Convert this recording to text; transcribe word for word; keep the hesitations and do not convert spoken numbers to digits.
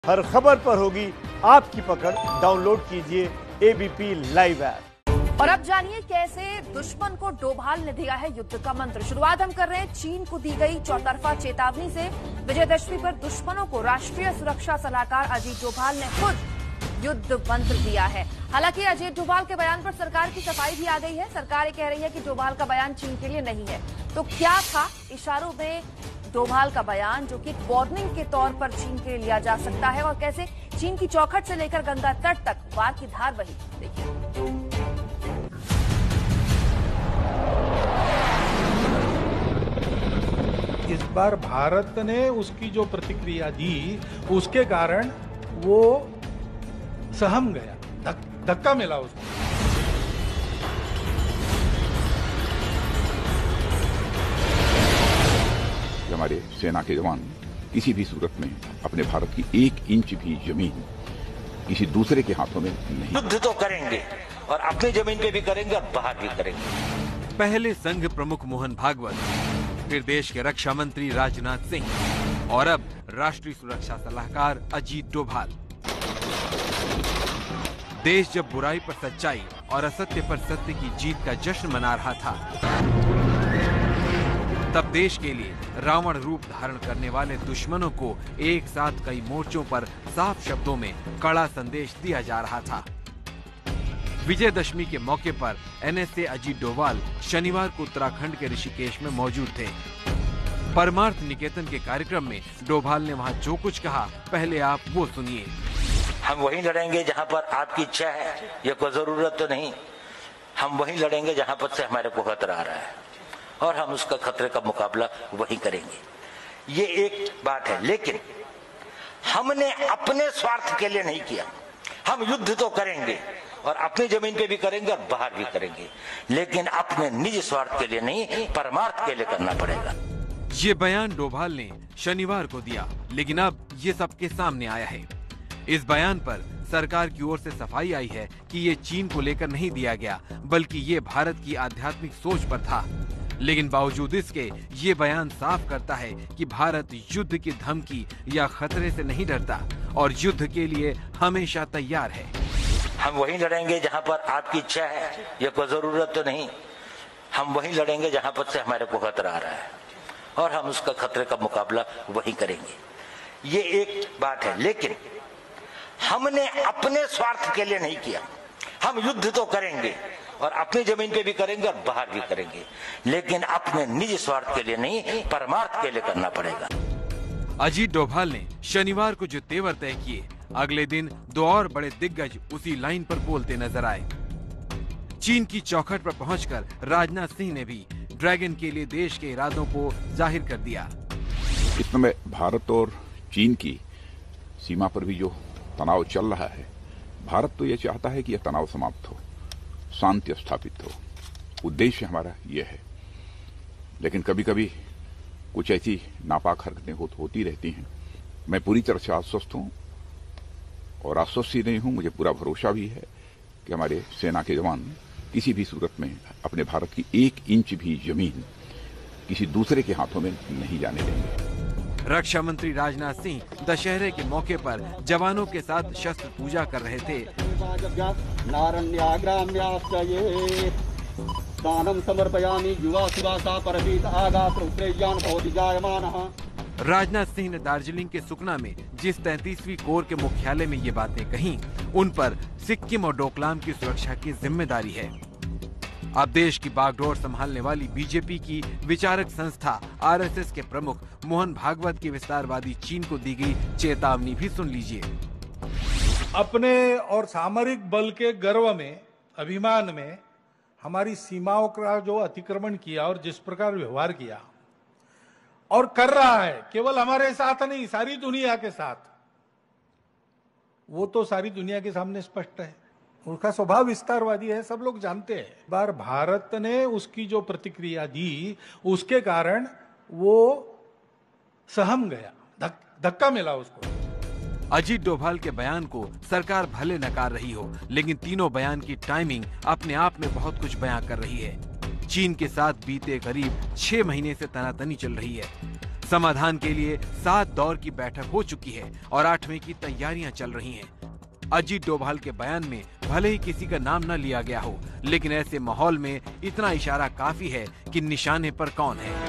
हर खबर पर होगी आपकी पकड़। डाउनलोड कीजिए एबीपी लाइव ऐप। और अब जानिए कैसे दुश्मन को डोभाल ने दिया है युद्ध का मंत्र। शुरुआत हम कर रहे हैं चीन को दी गई चौतरफा चेतावनी से। विजयदशमी पर दुश्मनों को राष्ट्रीय सुरक्षा सलाहकार अजीत डोभाल ने खुद युद्ध मंत्र दिया है। हालांकि अजीत डोभाल के बयान पर सरकार की सफाई भी आ गई है। सरकार ये कह रही है कि डोभाल का बयान चीन के लिए नहीं है। तो क्या था इशारों में डोभाल का बयान, जो कि एक वार्निंग के तौर पर चीन के लिए लिया जा सकता है, और कैसे चीन की चौखट से लेकर गंगा तट तक वार की धार बही। देखिए, इस बार भारत ने उसकी जो प्रतिक्रिया दी उसके कारण वो सहम गया, धक, धक्का मिला उसको। हमारे सेना के जवान किसी भी सूरत में अपने भारत की एक इंच भी जमीन किसी दूसरे के हाथों में नहीं। युद्ध तो करेंगे और अपनी जमीन पे भी करेंगे और बाहर भी करेंगे। पहले संघ प्रमुख मोहन भागवत, फिर देश के रक्षा मंत्री राजनाथ सिंह और अब राष्ट्रीय सुरक्षा सलाहकार अजीत डोभाल। देश जब बुराई पर सच्चाई और असत्य पर सत्य की जीत का जश्न मना रहा था, तब देश के लिए रावण रूप धारण करने वाले दुश्मनों को एक साथ कई मोर्चों पर साफ शब्दों में कड़ा संदेश दिया जा रहा था। विजयदशमी के मौके पर एनएसए अजीत डोभाल शनिवार को उत्तराखंड के ऋषिकेश में मौजूद थे। परमार्थ निकेतन के कार्यक्रम में डोभाल ने वहां जो कुछ कहा, पहले आप वो सुनिए। हम वहीं लड़ेंगे जहां पर आपकी इच्छा है, ये कोई जरूरत तो नहीं। हम वहीं लड़ेंगे जहां पर से हमारे को खतरा आ रहा है, और हम उसका खतरे का मुकाबला वही करेंगे। ये एक बात है, लेकिन हमने अपने स्वार्थ के लिए नहीं किया। हम युद्ध तो करेंगे और अपनी जमीन पे भी करेंगे और बाहर भी करेंगे, लेकिन अपने निजी स्वार्थ के लिए नहीं, परमार्थ के लिए करना पड़ेगा। ये बयान डोभाल ने शनिवार को दिया, लेकिन अब ये सबके सामने आया है। इस बयान पर सरकार की ओर से सफाई आई है कि ये चीन को लेकर नहीं दिया गया, बल्कि ये भारत की आध्यात्मिक सोच पर था। लेकिन बावजूद इसके ये बयान साफ करता है कि भारत युद्ध की धमकी या खतरे से नहीं डरता और युद्ध के लिए हमेशा तैयार है। हम वहीं लड़ेंगे जहां पर आपकी इच्छा है, ये कोई जरूरत तो नहीं। हम वहीं लड़ेंगे जहां पर से हमारे को खतरा आ रहा है, और हम उसका खतरे का मुकाबला वही करेंगे। ये एक बात है, लेकिन हमने अपने स्वार्थ के लिए नहीं किया। हम युद्ध तो करेंगे और अपनी जमीन पे भी करेंगे और बाहर भी करेंगे, लेकिन अपने निजी स्वार्थ के लिए नहीं, परमार्थ के लिए करना पड़ेगा। अजीत डोभाल ने शनिवार को जो तेवर तय किए, अगले दिन दो और बड़े दिग्गज उसी लाइन पर बोलते नजर आए। चीन की चौखट पर पहुंचकर राजनाथ सिंह ने भी ड्रैगन के लिए देश के इरादों को जाहिर कर दिया। इस समय भारत और चीन की सीमा पर भी जो तनाव चल रहा है, भारत तो ये चाहता है कि यह तनाव समाप्त हो, शांति स्थापित हो। उद्देश्य हमारा यह है, लेकिन कभी कभी कुछ ऐसी नापाक हरकतें हो, होती रहती हैं। मैं पूरी तरह से आश्वस्त हूं, और आश्वस्त ही नहीं हूं, मुझे पूरा भरोसा भी है कि हमारे सेना के जवान किसी भी सूरत में अपने भारत की एक इंच भी जमीन किसी दूसरे के हाथों में नहीं जाने देंगे। रक्षा मंत्री राजनाथ सिंह दशहरे के मौके पर जवानों के साथ शस्त्र पूजा कर रहे थे। राजनाथ सिंह ने दार्जिलिंग के सुकना में जिस तैंतीसवीं कोर के मुख्यालय में ये बातें कहीं, उन पर सिक्किम और डोकलाम की सुरक्षा की जिम्मेदारी है। अब देश की बागडोर संभालने वाली बीजेपी की विचारक संस्था आरएसएस के प्रमुख मोहन भागवत की विस्तारवादी चीन को दी गई चेतावनी भी सुन लीजिए। अपने और सामरिक बल के गर्व में, अभिमान में हमारी सीमाओं का जो अतिक्रमण किया और जिस प्रकार व्यवहार किया और कर रहा है, केवल हमारे साथ नहीं, सारी दुनिया के साथ, वो तो सारी दुनिया के सामने स्पष्ट है। उसका स्वभाव विस्तारवादी है, सब लोग जानते हैं। बार भारत ने उसकी जो प्रतिक्रिया दी उसके कारण वो सहम गया, धक, धक्का मिला उसको। अजीत डोभाल के बयान को सरकार भले नकार रही हो, लेकिन तीनों बयान की टाइमिंग अपने आप में बहुत कुछ बयां कर रही है। चीन के साथ बीते करीब छह महीने से तनातनी चल रही है। समाधान के लिए सात दौर की बैठक हो चुकी है और आठवें की तैयारियां चल रही हैं। अजीत डोभाल के बयान में भले ही किसी का नाम न लिया गया हो, लेकिन ऐसे माहौल में इतना इशारा काफी है कि निशाने पर कौन है।